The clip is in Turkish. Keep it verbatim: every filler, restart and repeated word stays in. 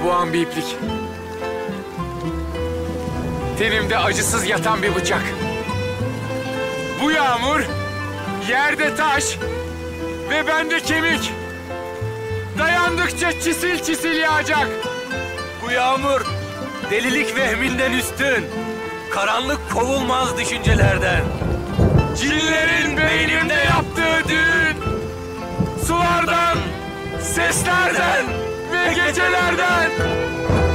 boğan bir iplik. Tenimde acısız yatan bir bıçak. Bu yağmur, yerde taş ve bende kemik. Dayandıkça çisil çisil yağacak. Bu yağmur delilik vehminden üstün. Karanlık kovulmaz düşüncelerden. Cinlerin beynimde yaptığı düğün. Sulardan, seslerden ve gecelerden.